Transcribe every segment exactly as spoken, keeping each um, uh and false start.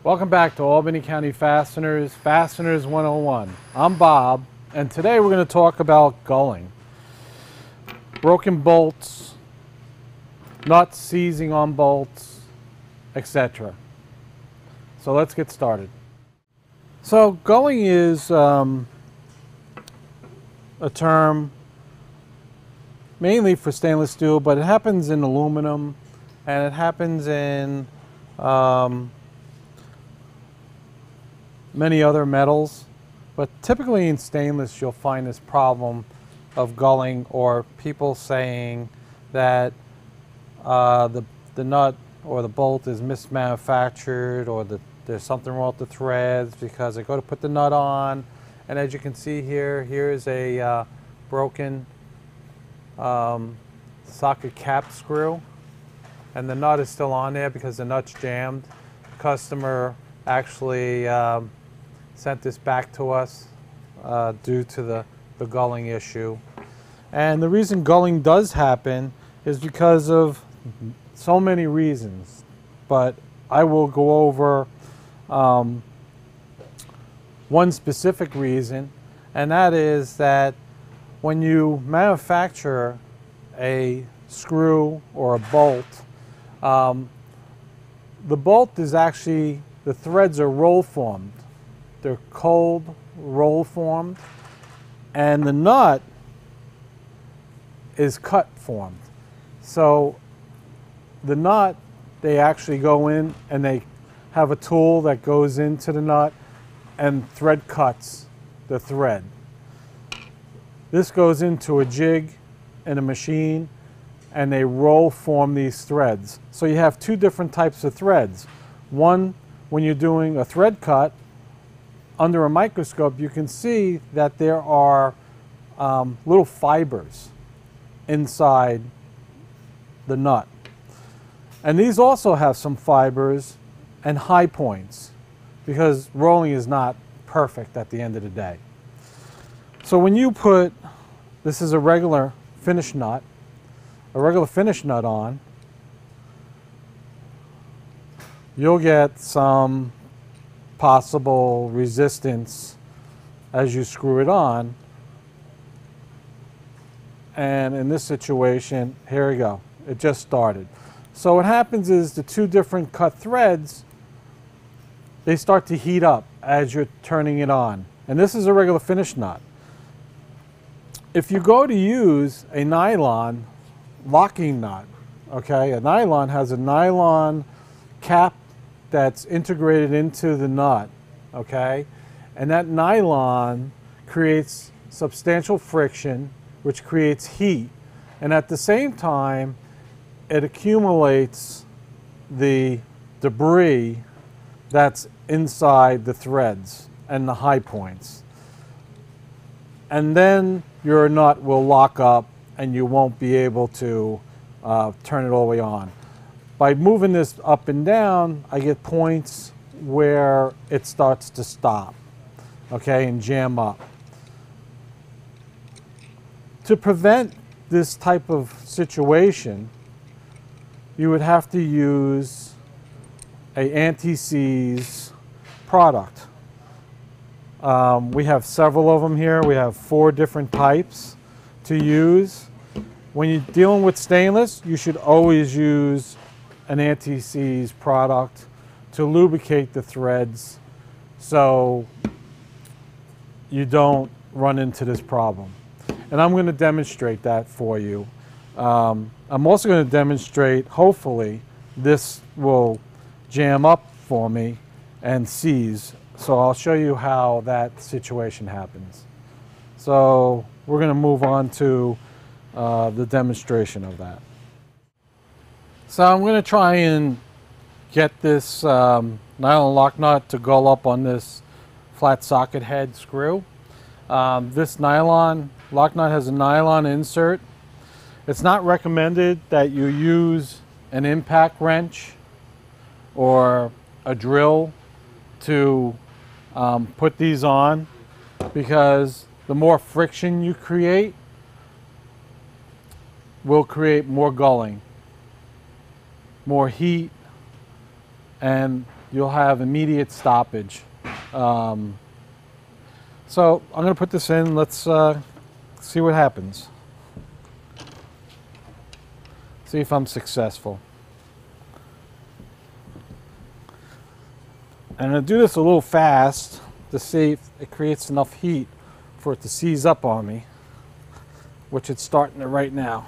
Welcome back to Albany County Fasteners, Fasteners one oh one. I'm Bob, and today we're going to talk about gulling. Broken bolts, nuts seizing on bolts, et cetera. So let's get started. So gulling is um, a term mainly for stainless steel, but it happens in aluminum and it happens in um, many other metals, but typically in stainless you'll find this problem of gulling, or people saying that uh, the, the nut or the bolt is mismanufactured, or that there's something wrong with the threads because they go to put the nut on, and as you can see here, here's a uh, broken um, socket cap screw, and the nut is still on there because the nut's jammed. The customer actually um, sent this back to us uh, due to the, the gulling issue. And the reason gulling does happen is because of so many reasons, but I will go over um, one specific reason, and that is that when you manufacture a screw or a bolt, um, the bolt is actually, the threads are roll formed. They're cold roll formed, and the nut is cut formed. So the nut, they actually go in and they have a tool that goes into the nut and thread cuts the thread. This goes into a jig in a machine and they roll form these threads. So you have two different types of threads. One, when you're doing a thread cut, under a microscope you can see that there are um, little fibers inside the nut. And these also have some fibers and high points, because rolling is not perfect at the end of the day. So when you put, this is a regular finish nut, a regular finish nut on, you'll get some possible resistance as you screw it on. And in this situation, here we go, it just started. So what happens is the two different cut threads, they start to heat up as you're turning it on. And this is a regular finish nut. If you go to use a nylon locking nut, okay, a nylon has a nylon cap that's integrated into the nut, okay, and that nylon creates substantial friction, which creates heat, and at the same time it accumulates the debris that's inside the threads and the high points, and then your nut will lock up and you won't be able to uh, turn it all the way on. By moving this up and down, I get points where it starts to stop, okay, and jam up. To prevent this type of situation, you would have to use a AntiSeize product. Um, we have several of them here. We have four different types to use. When you're dealing with stainless, you should always use an AntiSeize product to lubricate the threads so you don't run into this problem. And I'm going to demonstrate that for you. Um, I'm also going to demonstrate, hopefully, this will jam up for me and seize. So I'll show you how that situation happens. So we're going to move on to uh, the demonstration of that. So I'm going to try and get this um, nylon lock nut to go up on this flat socket head screw. Um, this nylon lock nut has a nylon insert. It's not recommended that you use an impact wrench or a drill to um, put these on, because the more friction you create will create more gulling, more heat, and you'll have immediate stoppage. Um, so I'm going to put this in. Let's uh, see what happens. See if I'm successful. I'm going to do this a little fast to see if it creates enough heat for it to seize up on me, which it's starting to right now.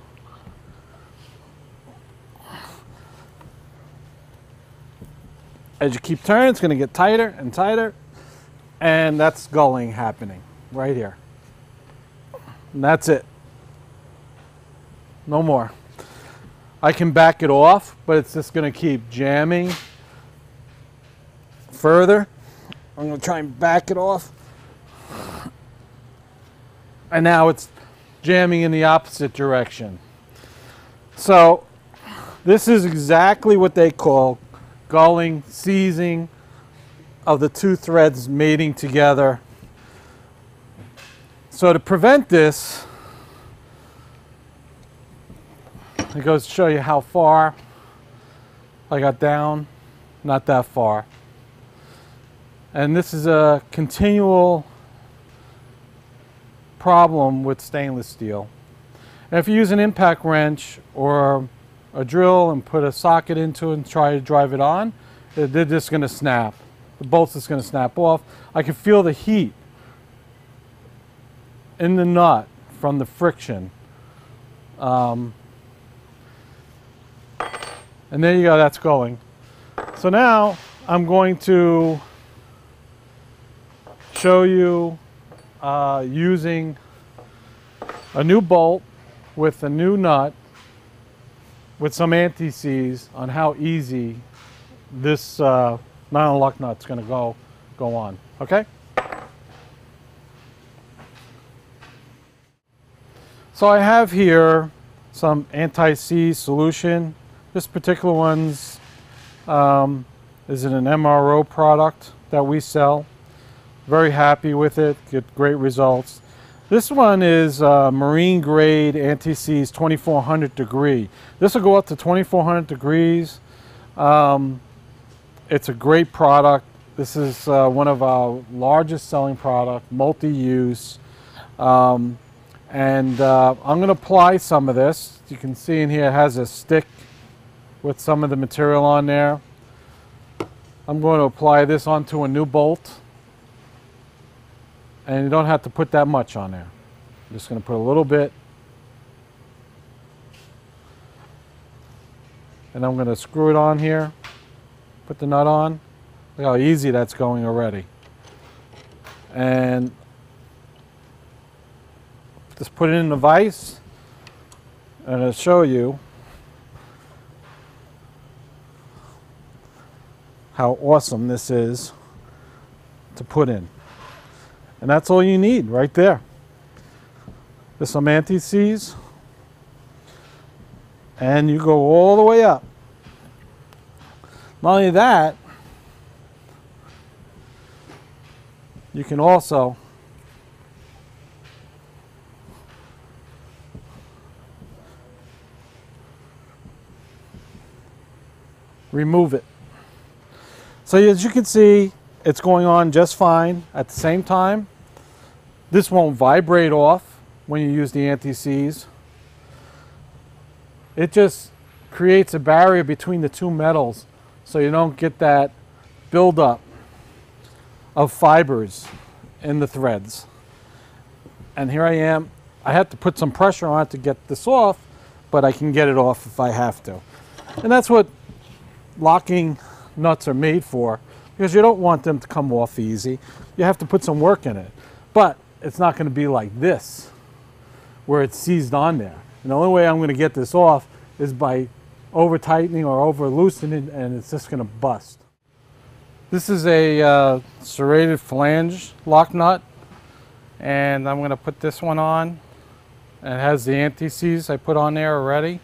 As you keep turning, it's going to get tighter and tighter, and that's gulling happening right here. And that's it. No more. I can back it off, but it's just going to keep jamming further. I'm going to try and back it off. And now it's jamming in the opposite direction. So this is exactly what they call gulling, seizing of the two threads mating together. So to prevent this, it goes to show you how far I got down, not that far. And this is a continual problem with stainless steel. And if you use an impact wrench or a drill and put a socket into it and try to drive it on, they're just going to snap. The bolt's just going to snap off. I can feel the heat in the nut from the friction. Um, and there you go, that's going. So now I'm going to show you uh, using a new bolt with a new nut with some AntiSeize on how easy this uh, nylon lock nut's going to go go on. Okay. So I have here some AntiSeize Solution. This particular one's um, is an M R O product that we sell. Very happy with it. Get great results. This one is uh, marine grade AntiSeize twenty-four hundred degree. This will go up to twenty-four hundred degrees. Um, it's a great product. This is uh, one of our largest selling product, multi-use. Um, and uh, I'm going to apply some of this. You can see in here it has a stick with some of the material on there. I'm going to apply this onto a new bolt. And you don't have to put that much on there. I'm just going to put a little bit. And I'm going to screw it on here. Put the nut on. Look how easy that's going already. And just put it in the vise. And I'll show you how awesome this is to put in. And that's all you need right there. There's some AntiSeize. And you go all the way up. Not only that, you can also remove it. So as you can see, it's going on just fine. At the same time, this won't vibrate off when you use the AntiSeize. It just creates a barrier between the two metals so you don't get that buildup of fibers in the threads. And here I am. I have to put some pressure on it to get this off, but I can get it off if I have to. And that's what locking nuts are made for, because you don't want them to come off easy. You have to put some work in it. But it's not going to be like this, where it's seized on there. And the only way I'm going to get this off is by over tightening or over loosening it, and it's just going to bust. This is a uh, serrated flange lock nut, and I'm going to put this one on. And it has the AntiSeize I put on there already.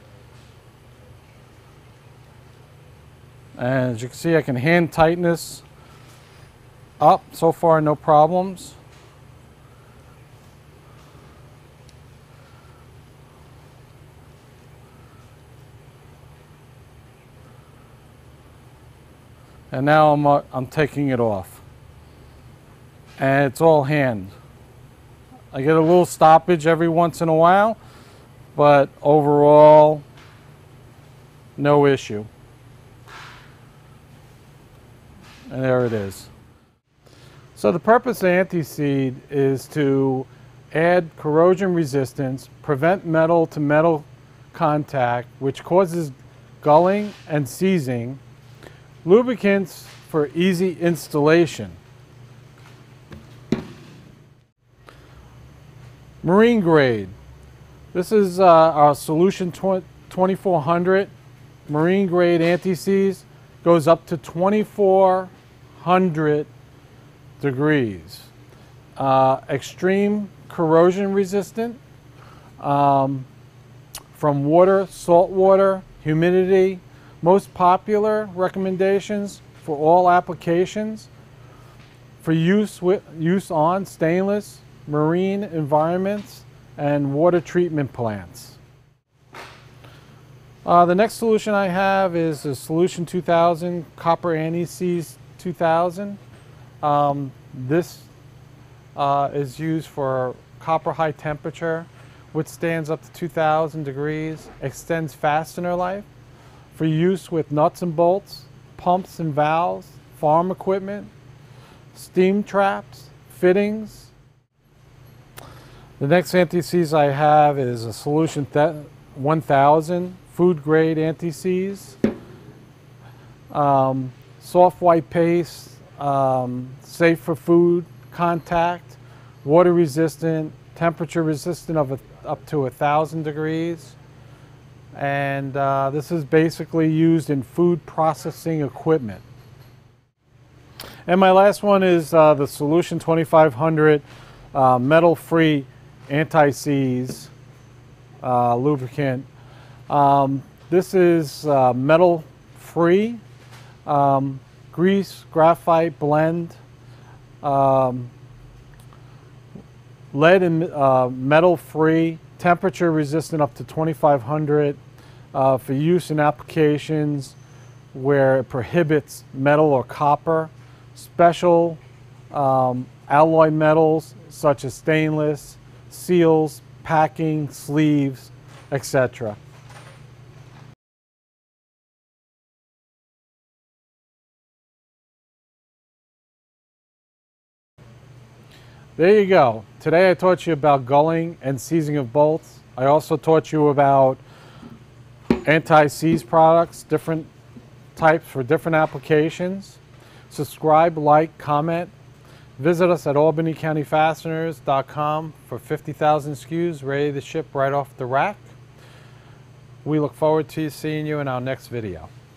And as you can see, I can hand tighten this up. So far, no problems. And now I'm, uh, I'm taking it off. And it's all hand. I get a little stoppage every once in a while, but overall, no issue. And there it is. So the purpose of AntiSeize is to add corrosion resistance, prevent metal to metal contact, which causes gulling and seizing, lubricants for easy installation. Marine grade. This is uh, our Solution twenty-four hundred. Marine grade AntiSeize goes up to twenty-four hundred degrees. Uh, extreme corrosion resistant um, from water, salt water, humidity. Most popular recommendations for all applications for use with use on stainless, marine environments, and water treatment plants. Uh, the next solution I have is the Solution two thousand Copper AntiSeize two thousand. Um, this uh, is used for copper high temperature, withstands up to two thousand degrees, extends fastener life, for use with nuts and bolts, pumps and valves, farm equipment, steam traps, fittings. The next AntiSeize I have is a Solution one thousand food grade AntiSeize. Um, soft white paste, um, safe for food contact, water resistant, temperature resistant of a, up to a thousand degrees. And uh, this is basically used in food processing equipment. And my last one is uh, the Solution twenty-five hundred uh, metal-free AntiSeize uh, lubricant. Um, this is uh, metal-free, um, grease, graphite blend, um, lead and uh, metal-free, temperature resistant up to twenty-five hundred uh, for use in applications where it prohibits metal or copper. Special um, alloy metals such as stainless, seals, packing, sleeves, et cetera. There you go. Today I taught you about gulling and seizing of bolts. I also taught you about AntiSeize products, different types for different applications. Subscribe, like, comment. Visit us at albany county fasteners dot com for fifty thousand S K Us ready to ship right off the rack. We look forward to seeing you in our next video.